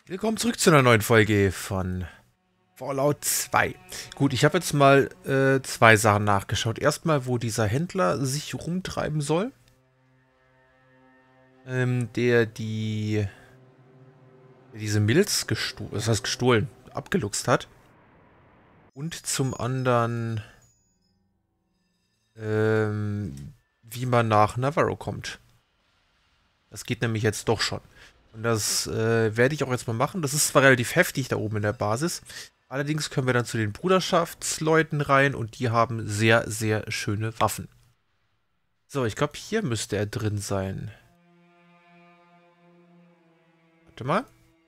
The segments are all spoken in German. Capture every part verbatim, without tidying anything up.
Willkommen zurück zu einer neuen Folge von Fallout zwei. Gut, ich habe jetzt mal äh, zwei Sachen nachgeschaut. Erstmal, wo dieser Händler sich rumtreiben soll. Ähm, der die der diese Milz gestohlen, das heißt gestohlen, abgeluchst hat. Und zum anderen, ähm, wie man nach Navarro kommt. Das geht nämlich jetzt doch schon. Und das äh, werde ich auch jetzt mal machen. Das ist zwar relativ heftig da oben in der Basis. Allerdings können wir dann zu den Bruderschaftsleuten rein und die haben sehr, sehr schöne Waffen. So, ich glaube, hier müsste er drin sein. Warte mal.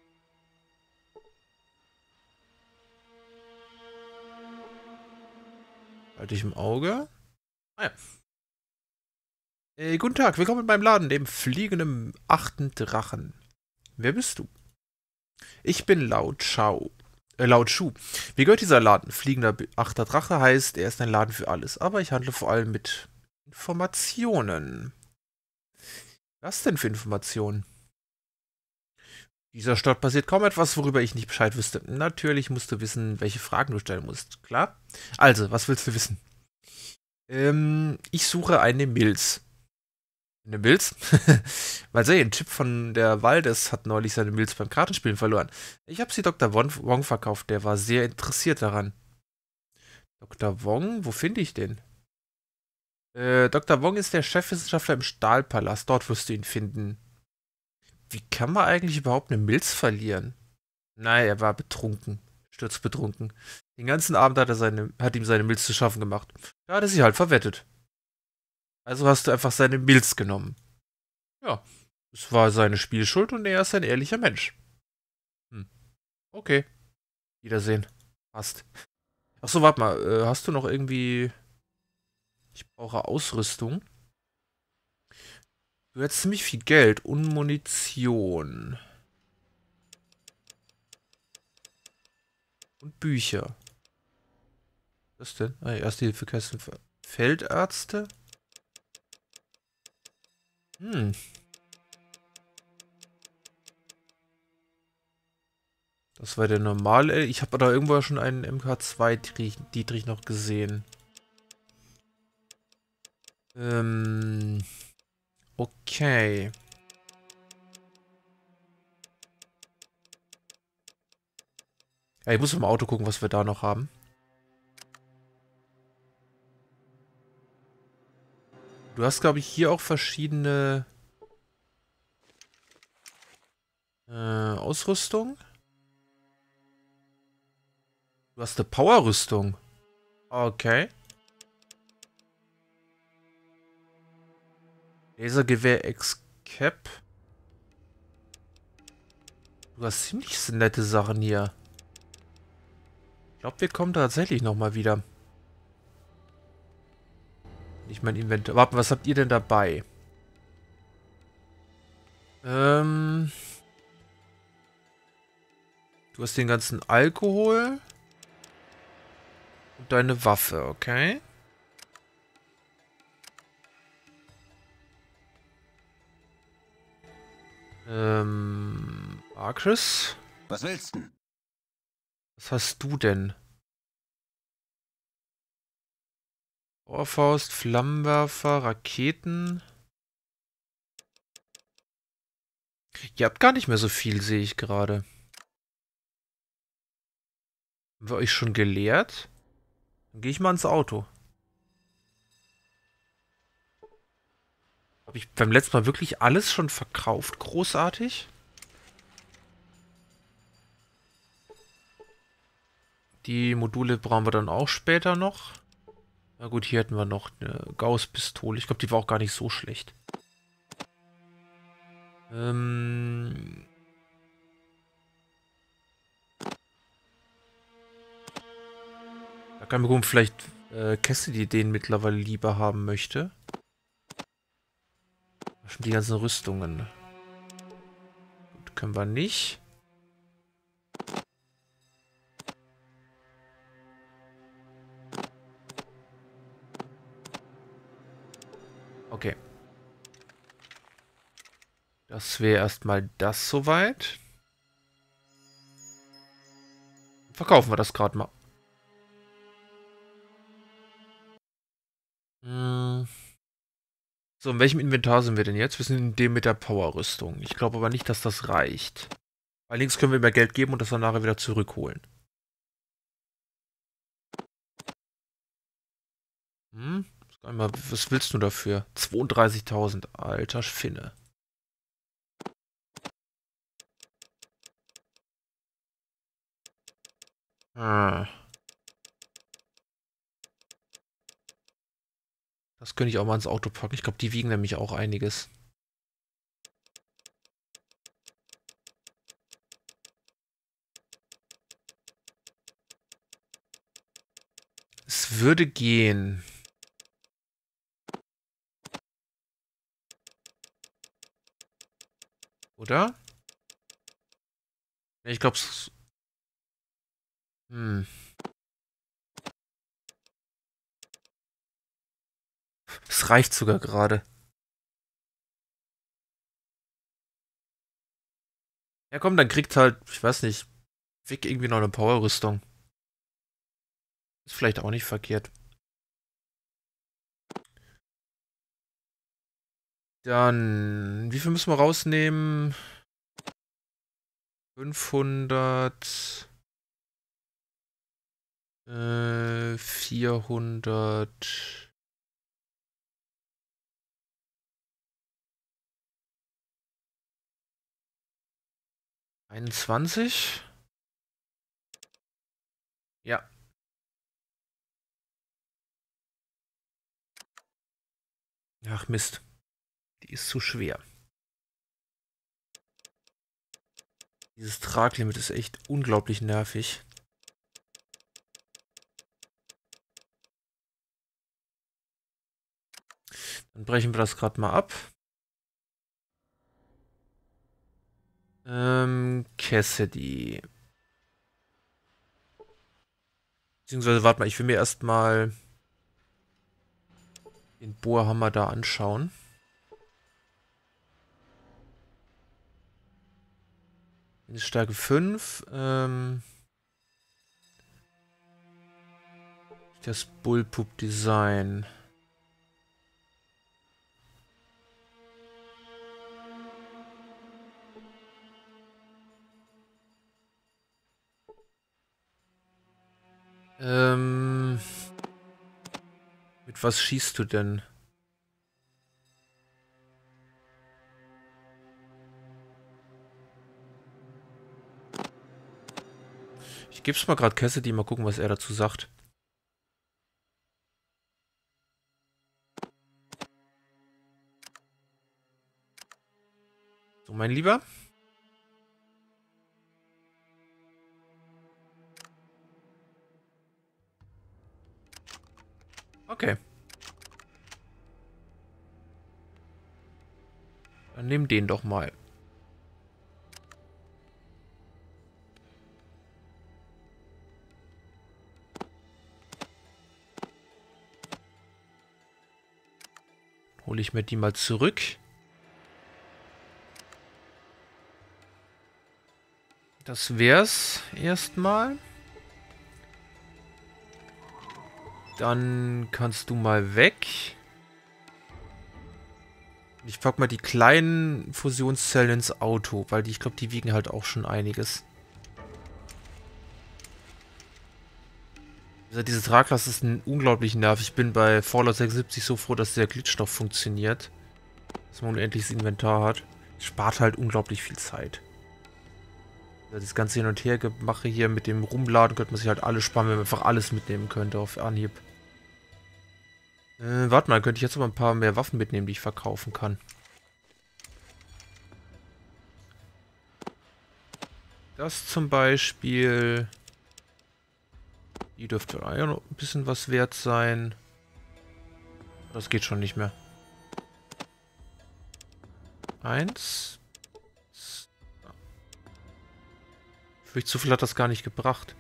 Halte ich im Auge. Ah ja. Äh, guten Tag, willkommen in meinem Laden, dem fliegenden achten Drachen. Wer bist du? Ich bin Laut Schau. Äh, Laut Schuh. Wie gehört dieser Laden? Fliegender achter Drache heißt, er ist ein Laden für alles. Aber ich handle vor allem mit Informationen. Was denn für Informationen? Dieser Stadt passiert kaum etwas, worüber ich nicht Bescheid wüsste. Natürlich musst du wissen, welche Fragen du stellen musst. Klar? Also, was willst du wissen? Ähm, ich suche eine Milz. Eine Milz? Mal sehen, ein Chip von der Waldes hat neulich seine Milz beim Kartenspielen verloren. Ich habe sie Doktor Wong, Wong verkauft, der war sehr interessiert daran. Doktor Wong? Wo finde ich den? Äh, Doktor Wong ist der Chefwissenschaftler im Stahlpalast. Dort wirst du ihn finden. Wie kann man eigentlich überhaupt eine Milz verlieren? Nein, er war betrunken. Sturzbetrunken. Den ganzen Abend hat er seine, hat ihm seine Milz zu schaffen gemacht. Da hat er sie halt verwettet. Also hast du einfach seine Milz genommen. Ja, es war seine Spielschuld und er ist ein ehrlicher Mensch. Hm, okay. Wiedersehen. Passt. Achso, warte mal. Äh, hast du noch irgendwie... Ich brauche Ausrüstung. Du hättest ziemlich viel Geld und Munition. Und Bücher. Was denn? Ah, Erste-Hilfe-Kästen für Feldärzte. Hm. Das war der normale. Ich habe da irgendwo schon einen M K zwei Dietrich noch gesehen. Ähm. Okay. Ja, ich muss im Auto gucken, was wir da noch haben. Du hast, glaube ich, hier auch verschiedene äh, Ausrüstung. Du hast eine Power-Rüstung. Okay. Lasergewehr X-Cap. Du hast ziemlich nette Sachen hier. Ich glaube, wir kommen tatsächlich nochmal wieder. Nicht mein Inventar. Warte, was habt ihr denn dabei? Ähm... Du hast den ganzen Alkohol. Und deine Waffe, okay? Ähm... Arcris? Was willst du? Was hast du denn? Ohrfaust, Flammenwerfer, Raketen. Ihr habt gar nicht mehr so viel, sehe ich gerade. Haben wir euch schon geleert? Dann gehe ich mal ins Auto. Habe ich beim letzten Mal wirklich alles schon verkauft? Großartig. Die Module brauchen wir dann auch später noch. Na gut, hier hätten wir noch eine Gauss-Pistole. Ich glaube, die war auch gar nicht so schlecht. Ähm... Da kann man gucken, vielleicht äh, Cassidy den mittlerweile lieber haben möchte. Schon die ganzen Rüstungen. Gut, können wir nicht. Okay. Das wäre erstmal das soweit. verkaufen wir das gerade mal. Hm. So, in welchem Inventar sind wir denn jetzt? Wir sind in dem mit der Power-Rüstung. Ich glaube aber nicht, dass das reicht. Weil links können wir mehr Geld geben und das dann nachher wieder zurückholen. Hm? Einmal, was willst du dafür? zweiunddreißigtausend. Alter Finne. Ah. Das könnte ich auch mal ins Auto packen. Ich glaube, die wiegen nämlich auch einiges. Es würde gehen. Oder? Ich glaube, es... Hm. Es reicht sogar gerade. Ja komm, dann kriegt halt, ich weiß nicht, Vic irgendwie noch eine Power-Rüstung. Ist vielleicht auch nicht verkehrt. Dann, wie viel müssen wir rausnehmen? fünfhundert. Äh, vierhundert. einundzwanzig? Ja. Ach Mist. Die ist zu schwer. Dieses Traglimit ist echt unglaublich nervig. Dann brechen wir das gerade mal ab. Ähm, Cassidy. Beziehungsweise, warte mal, ich will mir erstmal den Bohrhammer da anschauen. Stärke fünf. Ähm, das Bullpup-Design. Ähm, mit was schießt du denn? Ich geb's mal gerade Cassidy, mal gucken, was er dazu sagt. So, mein Lieber. Okay. Dann nimm den doch mal. Hole ich mir die mal zurück. Das wär's erstmal. Dann kannst du mal weg. Ich pack mal die kleinen Fusionszellen ins Auto, weil die, ich glaube, die wiegen halt auch schon einiges. Also diese Traglast ist ein unglaublich nervig. Ich bin bei Fallout sechsundsiebzig so froh, dass der Glitch noch funktioniert. Dass man unendliches Inventar hat. Spart halt unglaublich viel Zeit. Also das ganze Hin- und Her-Gemache hier mit dem Rumladen könnte man sich halt alles sparen, wenn man einfach alles mitnehmen könnte auf Anhieb. Äh, warte mal, könnte ich jetzt aber ein paar mehr Waffen mitnehmen, die ich verkaufen kann. Das zum Beispiel... Die dürfte ja noch ein bisschen was wert sein. Das geht schon nicht mehr. Eins. Vielleicht zu viel hat das gar nicht gebracht.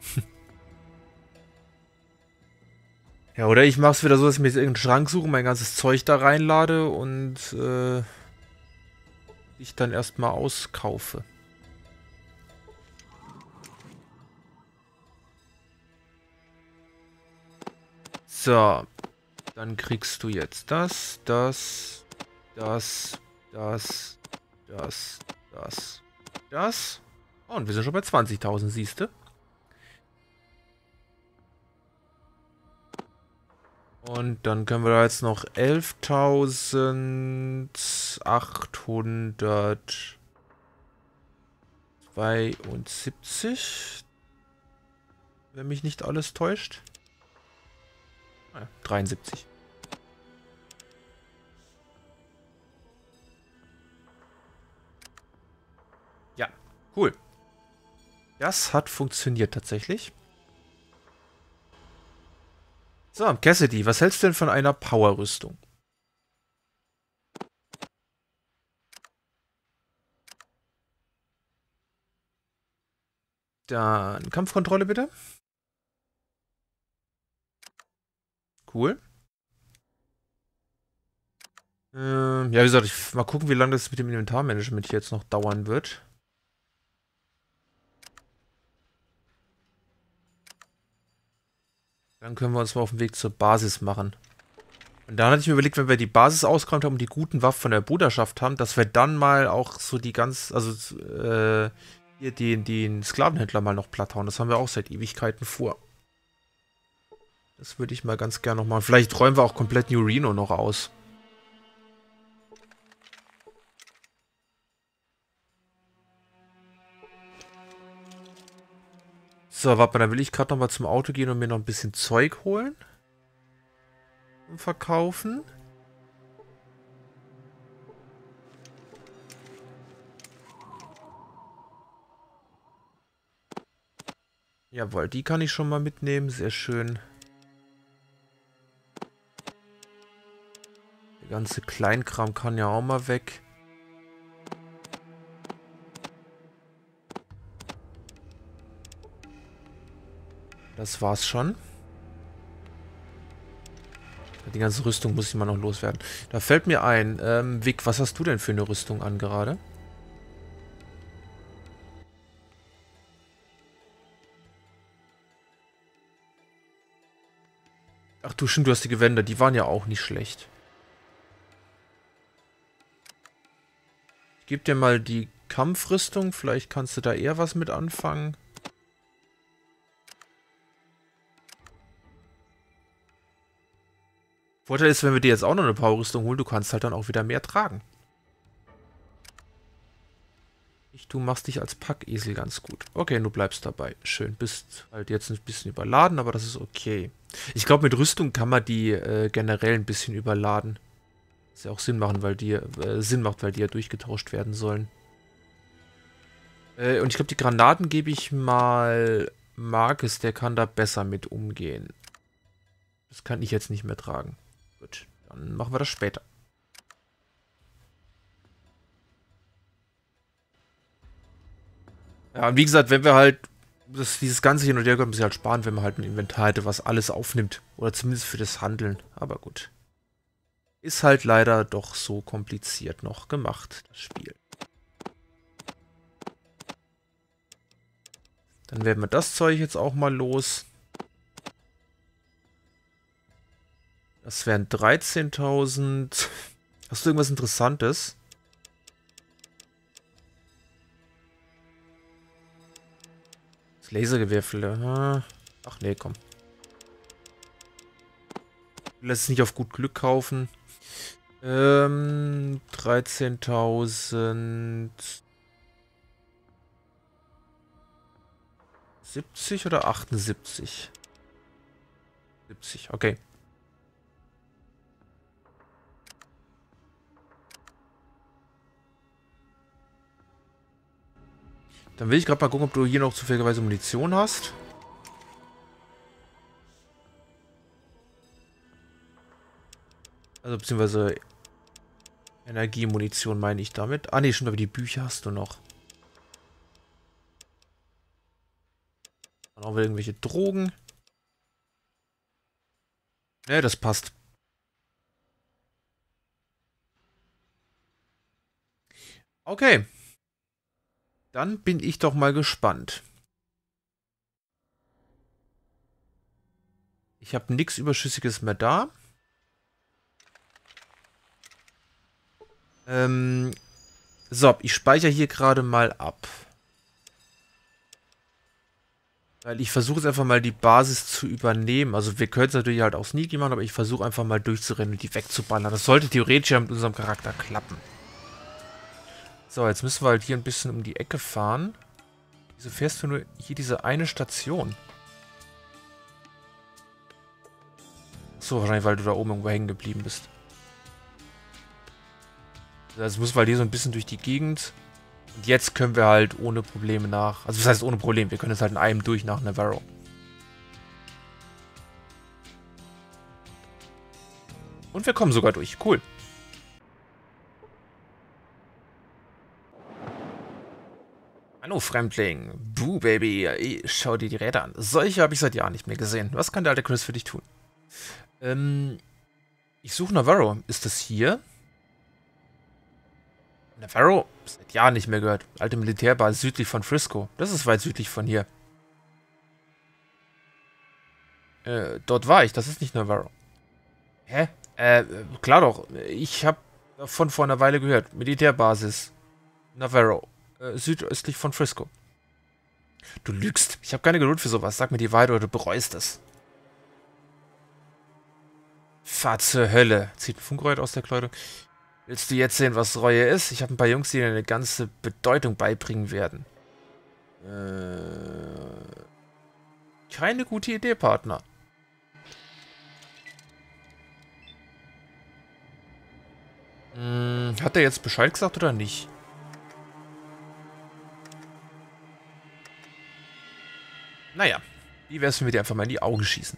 Ja, oder ich mache es wieder so, dass ich mir jetzt irgendeinen Schrank suche, mein ganzes Zeug da reinlade und äh, ich dann erstmal auskaufe. So. Dann kriegst du jetzt das, das, das, das, das, das, das. Oh, und wir sind schon bei zwanzigtausend, siehst du? Und dann können wir da jetzt noch elftausendachthundertzweiundsiebzig, wenn mich nicht alles täuscht. Ah, dreiundsiebzig. Ja, cool. Das hat funktioniert tatsächlich. So, Cassidy, was hältst du denn von einer Power-Rüstung? Dann Kampfkontrolle bitte. Cool. Ähm, ja, wie gesagt, ich mal gucken, wie lange das mit dem Inventarmanagement hier jetzt noch dauern wird. Dann können wir uns mal auf den Weg zur Basis machen. Und dann hatte ich mir überlegt, wenn wir die Basis ausgeräumt haben und die guten Waffen von der Bruderschaft haben, dass wir dann mal auch so die ganz, also äh, hier den, den Sklavenhändler mal noch platt hauen. Das haben wir auch seit Ewigkeiten vor. Das würde ich mal ganz gerne noch machen. Vielleicht räumen wir auch komplett New Reno noch aus. So, warte mal, dann will ich gerade noch mal zum Auto gehen und mir noch ein bisschen Zeug holen. Und verkaufen. Jawohl, die kann ich schon mal mitnehmen. Sehr schön. Der ganze Kleinkram kann ja auch mal weg. Das war's schon. Die ganze Rüstung muss ich mal noch loswerden. Da fällt mir ein, ähm, Vic, was hast du denn für eine Rüstung an gerade? Ach du, stimmt, du hast die Gewänder, die waren ja auch nicht schlecht. Ich gebe dir mal die Kampfrüstung, vielleicht kannst du da eher was mit anfangen. Vorteil ist, wenn wir dir jetzt auch noch eine Powerrüstung holen, du kannst halt dann auch wieder mehr tragen. Ich, du machst dich als Packesel ganz gut. Okay, du bleibst dabei. Schön, bist halt jetzt ein bisschen überladen, aber das ist okay. Ich glaube, mit Rüstung kann man die äh, generell ein bisschen überladen. Was ja auch Sinn machen, weil die äh, Sinn macht, weil die ja durchgetauscht werden sollen. Äh, und ich glaube, die Granaten gebe ich mal Marcus, der kann da besser mit umgehen. Das kann ich jetzt nicht mehr tragen. Gut, dann machen wir das später. Ja, und wie gesagt, wenn wir halt das, dieses ganze Hin und Her können wir halt sparen, wenn man halt ein Inventar hätte, was alles aufnimmt. Oder zumindest für das Handeln. Aber gut. Ist halt leider doch so kompliziert noch gemacht, das Spiel. Dann werden wir das Zeug jetzt auch mal los. Das wären dreizehntausend. Hast du irgendwas Interessantes? Das Lasergewehr. Ach nee, komm. Ich will es nicht auf gut Glück kaufen. Ähm, dreizehntausend. siebzig oder achtundsiebzig? siebzig, okay. Dann will ich gerade mal gucken, ob du hier noch zufälligerweise Munition hast. Also beziehungsweise Energiemunition meine ich damit. Ah ne, schon, aber die Bücher hast du noch. Dann auch wieder irgendwelche Drogen. Ne, das passt. Okay. Dann bin ich doch mal gespannt. Ich habe nichts Überschüssiges mehr da. Ähm, so, ich speichere hier gerade mal ab. Weil ich versuche jetzt einfach mal die Basis zu übernehmen. Also wir können es natürlich halt auch sneaky machen, aber ich versuche einfach mal durchzurennen und die wegzuballern. Das sollte theoretisch ja mit unserem Charakter klappen. So, jetzt müssen wir halt hier ein bisschen um die Ecke fahren. Wieso fährst du nur hier diese eine Station? So, wahrscheinlich, weil du da oben irgendwo hängen geblieben bist. Das muss halt hier so ein bisschen durch die Gegend. Und jetzt können wir halt ohne Probleme nach... Also, was heißt ohne Problem? Wir können jetzt halt in einem durch nach Navarro. Und wir kommen sogar durch. Cool. Hallo, Fremdling. Buh, Baby. Schau dir die Räder an. Solche habe ich seit Jahren nicht mehr gesehen. Was kann der alte Chris für dich tun? Ähm... Ich suche Navarro. Ist das hier? Navarro? Seit Jahren nicht mehr gehört. Alte Militärbasis südlich von Frisco. Das ist weit südlich von hier. Äh, dort war ich. Das ist nicht Navarro. Hä? Äh, klar doch. Ich habe davon vor einer Weile gehört. Militärbasis. Navarro. Äh, südöstlich von Frisco. Du lügst. Ich habe keine Geduld für sowas. Sag mir die Wahrheit oder du bereust es. Fahr zur Hölle. Zieht ein Funkgerät aus der Kleidung. Willst du jetzt sehen, was Reue ist? Ich habe ein paar Jungs, die dir eine ganze Bedeutung beibringen werden. Äh, keine gute Idee, Partner. Hm, hat er jetzt Bescheid gesagt oder nicht? Naja, wie wär's, wenn wir dir einfach mal in die Augen schießen?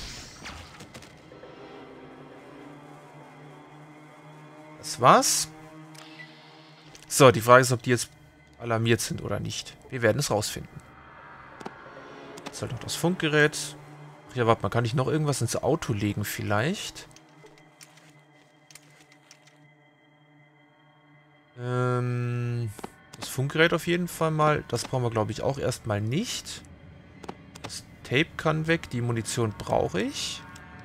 Das war's. So, die Frage ist, ob die jetzt alarmiert sind oder nicht. Wir werden es rausfinden. Das ist halt noch das Funkgerät. Ach ja, warte mal, kann ich noch irgendwas ins Auto legen vielleicht? Ähm, das Funkgerät auf jeden Fall mal. Das brauchen wir, glaube ich, auch erstmal nicht. Das Tape kann weg. Die Munition brauche ich.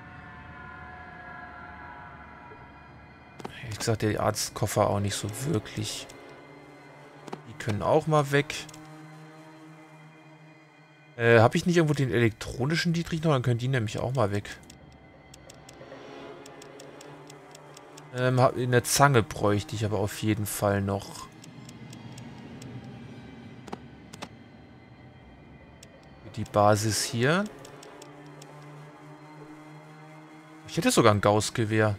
Wie gesagt, der Arztkoffer auch nicht so wirklich. Die können auch mal weg. Äh, habe ich nicht irgendwo den elektronischen Dietrich noch? Dann können die nämlich auch mal weg. Ähm, eine Zange bräuchte ich aber auf jeden Fall noch. Die Basis hier. Ich hätte sogar ein Gauss-Gewehr.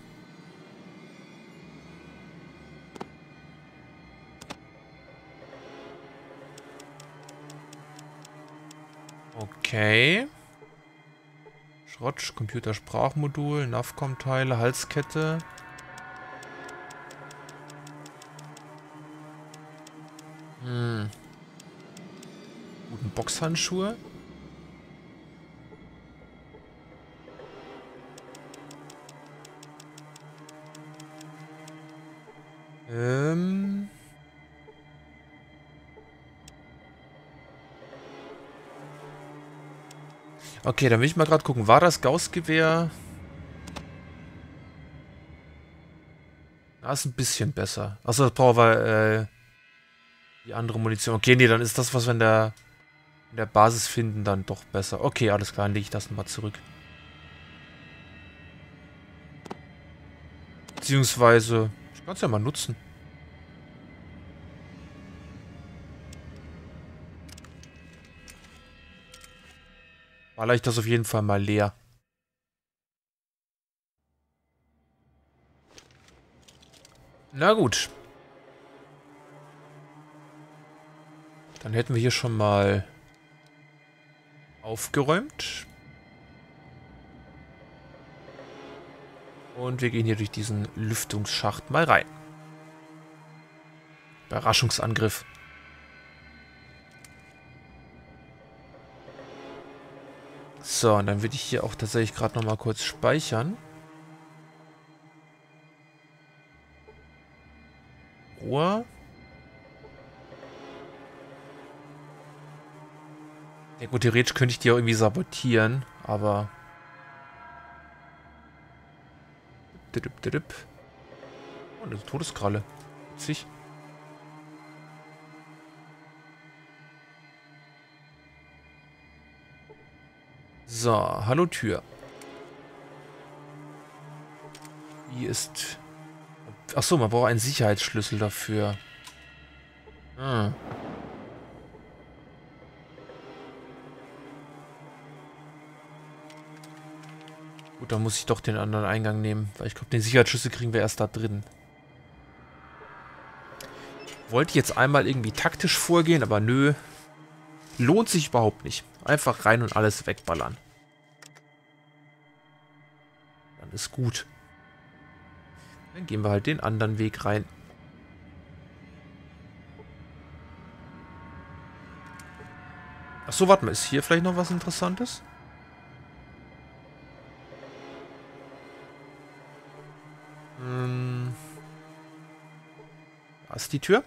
Okay. Schrott, Computersprachmodul, Navcom-Teile, Halskette. Hm. Guten Boxhandschuhe. Ähm. Okay, dann will ich mal gerade gucken. War das Gauss-Gewehr? Das ist ein bisschen besser. Achso, das brauchen wir, äh, die andere Munition. Okay, nee, dann ist das, was wir in der, in der Basis finden, dann doch besser. Okay, alles klar, dann lege ich das nochmal zurück. Beziehungsweise, ich kann es ja mal nutzen. Baller ich das auf jeden Fall mal leer. Na gut. Dann hätten wir hier schon mal aufgeräumt. Und wir gehen hier durch diesen Lüftungsschacht mal rein. Überraschungsangriff. So, und dann würde ich hier auch tatsächlich gerade noch mal kurz speichern. Ruhe. Ja gut, theoretisch könnte ich die auch irgendwie sabotieren, aber Oh, eine Todeskralle. Witzig. So, hallo Tür. Hier ist... Achso, man braucht einen Sicherheitsschlüssel dafür. Hm. Gut, dann muss ich doch den anderen Eingang nehmen, weil ich glaube, den Sicherheitsschlüssel kriegen wir erst da drin. Wollte jetzt einmal irgendwie taktisch vorgehen, aber nö. Lohnt sich überhaupt nicht. Einfach rein und alles wegballern. Dann ist gut. Dann gehen wir halt den anderen Weg rein. Achso, warte mal, ist hier vielleicht noch was Interessantes? Hm. Da ist die Tür.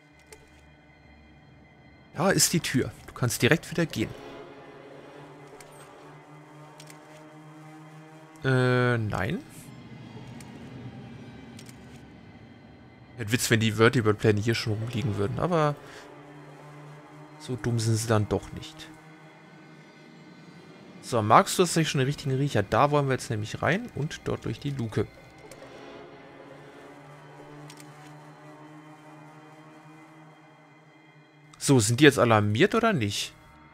Da ist die Tür. Du kannst direkt wieder gehen. Äh, nein. Hätte Witz, wenn die Vertibird-Pläne hier schon rumliegen würden, aber so dumm sind sie dann doch nicht. So, magst du das nicht schon den richtigen Riecher? Da wollen wir jetzt nämlich rein und dort durch die Luke. So, sind die jetzt alarmiert oder nicht?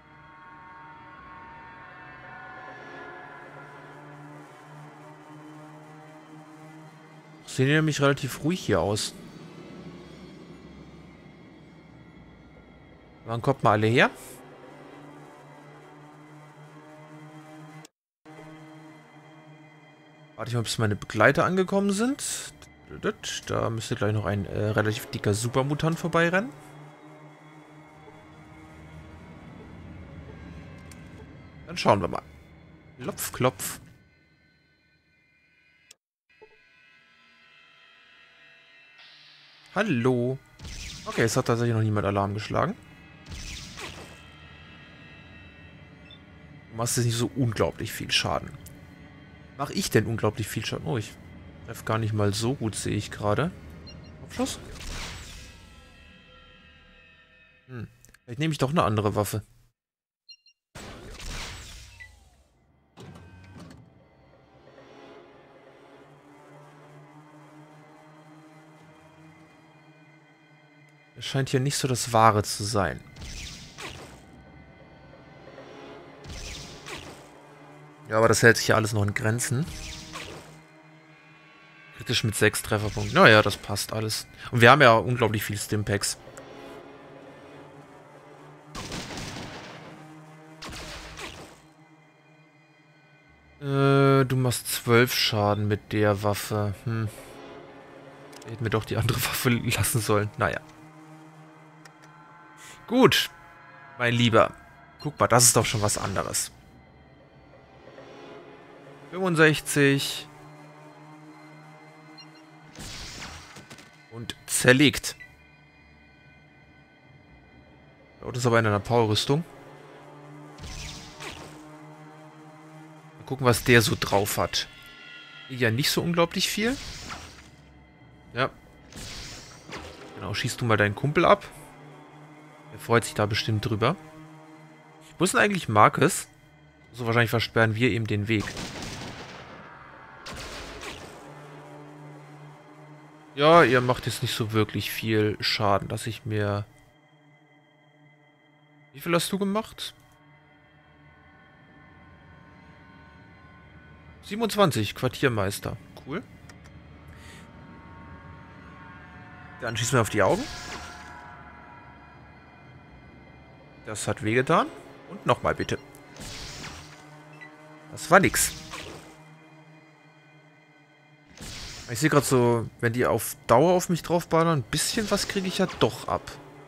Sehen die nämlich relativ ruhig hier aus. Wann kommt mal alle her? Warte ich mal, bis meine Begleiter angekommen sind. Da müsste gleich noch ein äh, relativ dicker Supermutant vorbeirennen. Dann schauen wir mal. Klopf, klopf. Hallo. Okay, es hat tatsächlich noch niemand Alarm geschlagen. Du machst jetzt nicht so unglaublich viel Schaden. Mache ich denn unglaublich viel Schaden? Oh, ich treffe gar nicht mal so gut, sehe ich gerade. Abschluss? Hm. Vielleicht nehme ich doch eine andere Waffe. Es scheint hier nicht so das Wahre zu sein. Ja, aber das hält sich ja alles noch in Grenzen. Kritisch mit sechs Trefferpunkten. Naja, das passt alles. Und wir haben ja unglaublich viel Stimpaks. Äh, du machst zwölf Schaden mit der Waffe. Hm. Hätten wir doch die andere Waffe lassen sollen. Naja. Gut. Mein Lieber. Guck mal, das ist doch schon was anderes. fünfundsechzig. Und zerlegt. Oh, das ist aber in einer Power-Rüstung. Mal gucken, was der so drauf hat. Ja, nicht so unglaublich viel. Ja. Genau, schießt du mal deinen Kumpel ab. Der freut sich da bestimmt drüber. Wo ist denn eigentlich Marcus? So wahrscheinlich versperren wir ihm den Weg. Ja, ihr macht jetzt nicht so wirklich viel Schaden, dass ich mir... Wie viel hast du gemacht? siebenundzwanzig, Quartiermeister. Cool. Dann schießen wir auf die Augen. Das hat wehgetan. Und nochmal bitte. Das war nix. Ich sehe gerade so, wenn die auf Dauer auf mich draufballern, ein bisschen was kriege ich ja doch ab.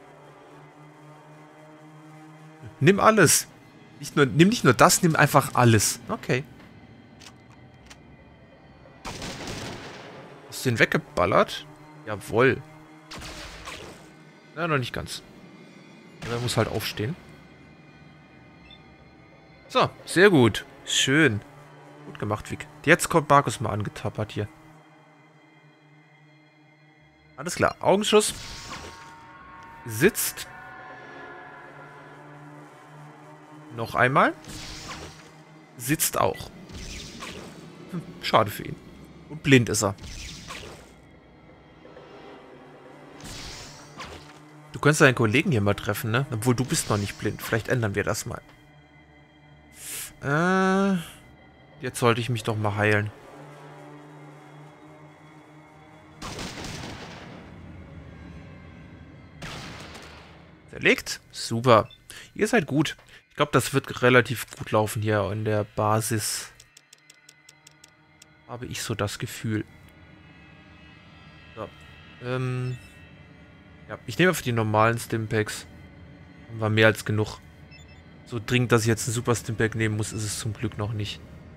Nimm alles. Nicht nur, nimm nicht nur das, nimm einfach alles. Okay. Hast du den weggeballert? Jawohl. Ja, noch nicht ganz. Er muss halt aufstehen. So, sehr gut. Schön. Gut gemacht, Vic. Jetzt kommt Marcus mal angetappert hier. Alles klar. Augenschuss. Sitzt. Noch einmal. Sitzt auch. Hm, schade für ihn. Und blind ist er. Du könntest deinen Kollegen hier mal treffen, ne? Obwohl, du bist noch nicht blind. Vielleicht ändern wir das mal. Äh, jetzt sollte ich mich doch mal heilen. Zerlegt. Super. Ihr seid gut. Ich glaube, das wird relativ gut laufen hier in der Basis. Habe ich so das Gefühl. So. Ähm. Ja, ich nehme für die normalen Stimpaks. War mehr als genug. So dringend, dass ich jetzt einen Super Stimpak nehmen muss, ist es zum Glück noch nicht.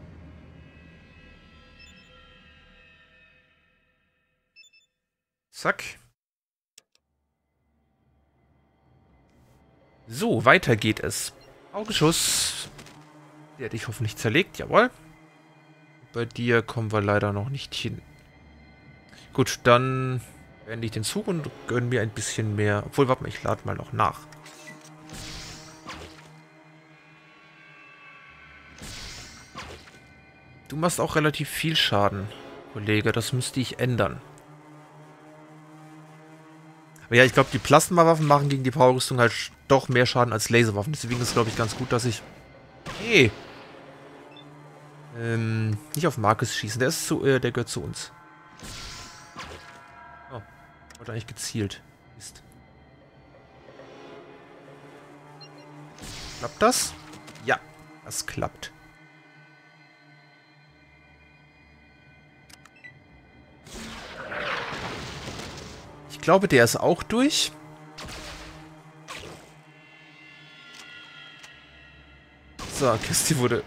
Zack. So, weiter geht es. Augenschuss. Der hat dich hoffentlich zerlegt, jawohl. Bei dir kommen wir leider noch nicht hin. Gut, dann beende ich den Zug und gönne mir ein bisschen mehr. Obwohl, warte mal, ich lade mal noch nach. Du machst auch relativ viel Schaden, Kollege. Das müsste ich ändern. Aber ja, ich glaube, die Plasmawaffen machen gegen die Powerrüstung halt doch mehr Schaden als Laserwaffen. Deswegen ist es, glaube ich, ganz gut, dass ich... Hey! Ähm, nicht auf Marcus schießen. Der ist zu, äh, der gehört zu uns. Oh, wurde eigentlich gezielt. Mist. Klappt das? Ja, das klappt. Ich glaube, der ist auch durch. So, Kiste wurde...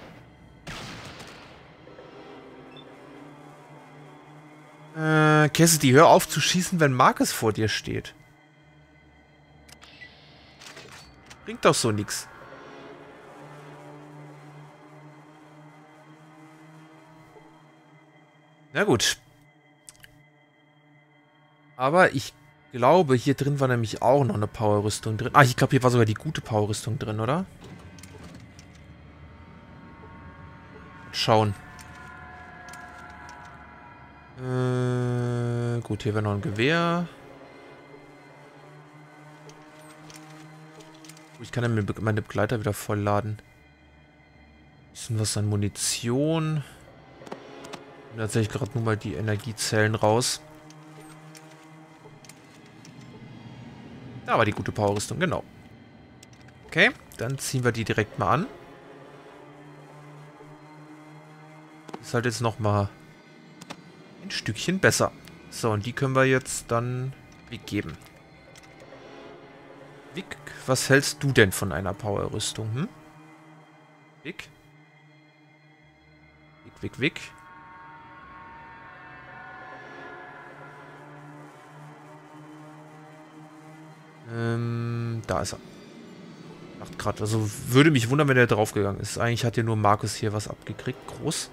Äh, Cassidy, hör auf zu schießen, wenn Marcus vor dir steht. Bringt doch so nix. Na gut. Aber ich glaube, hier drin war nämlich auch noch eine Powerrüstung drin. Ah, ich glaube, hier war sogar die gute Powerrüstung drin, oder? Schauen. Äh, gut, hier wäre noch ein Gewehr. Ich kann ja meine Begleiter wieder vollladen. Bisschen was an Munition. Und tatsächlich gerade nur mal die Energiezellen raus. Da war die gute Powerrüstung, genau. Okay, dann ziehen wir die direkt mal an. Ist halt jetzt nochmal ein Stückchen besser. So, und die können wir jetzt dann weggeben. Vic, was hältst du denn von einer Powerrüstung, hm? Vic? Vic, Vic, Vic. Ähm, da ist er. Macht gerade, also würde mich wundern, wenn er draufgegangen ist. Eigentlich hat ja nur Markus hier was abgekriegt. Groß.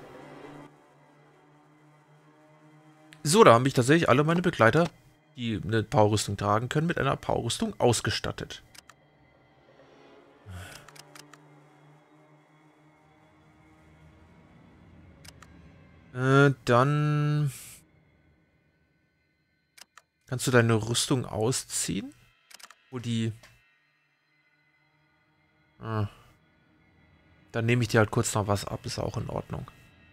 So, da habe ich tatsächlich alle meine Begleiter, die eine Powerrüstung tragen können, mit einer Powerrüstung ausgestattet. Äh, dann... Kannst du deine Rüstung ausziehen? Wo die... Ah. Dann nehme ich dir halt kurz noch was ab, ist auch in Ordnung.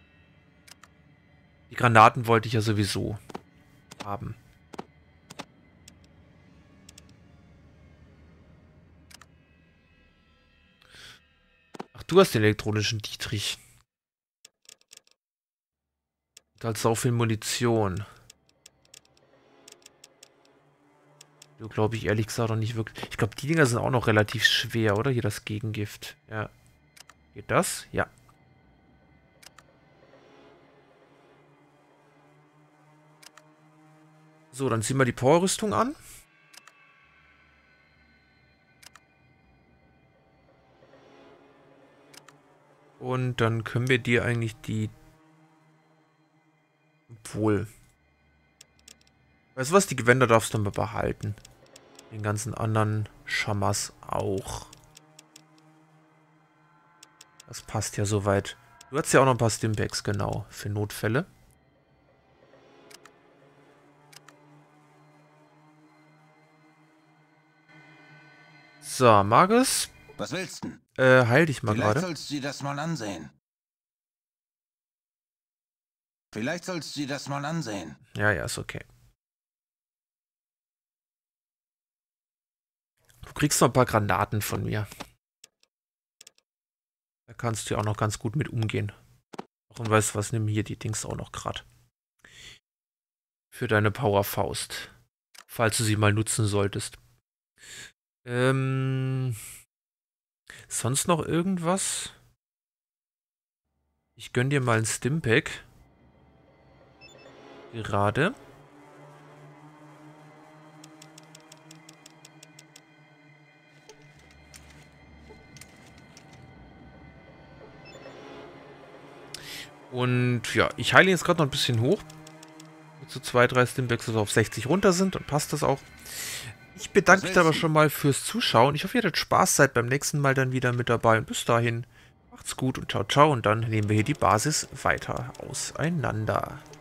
Die Granaten wollte ich ja sowieso haben. Ach, du hast den elektronischen Dietrich. Du hast sau viel Munition. Du glaube ich ehrlich gesagt auch nicht wirklich. Ich glaube, die Dinger sind auch noch relativ schwer, oder? Hier das Gegengift. Ja. Geht das? Ja. So, dann ziehen wir die Powerrüstung an. Und dann können wir dir eigentlich die... Obwohl... Weißt du was, die Gewänder darfst du mal behalten. Den ganzen anderen Schamas auch. Das passt ja soweit. Du hast ja auch noch ein paar Stimpaks, genau, für Notfälle. So, Magus. Was willst du? Äh, heil dich mal Vielleicht gerade. sollst du dir das mal ansehen. Vielleicht sollst du dir das mal ansehen. Ja, ja, ist okay. Du kriegst noch ein paar Granaten von mir. Da kannst du ja auch noch ganz gut mit umgehen. Und weißt du was, nimm hier die Dings auch noch gerade. Für deine Powerfaust. Falls du sie mal nutzen solltest. Ähm... Sonst noch irgendwas? Ich gönn dir mal ein Stimpack. Gerade. Und ja, ich heile jetzt gerade noch ein bisschen hoch. Mit so zwei, drei Stimpaks, dass wir auf sechzig runter sind. Und passt das auch. Ich bedanke mich aber schon mal fürs Zuschauen. Ich hoffe, ihr hattet Spaß, seid beim nächsten Mal dann wieder mit dabei. Und bis dahin, macht's gut und ciao, ciao. Und dann nehmen wir hier die Basis weiter auseinander.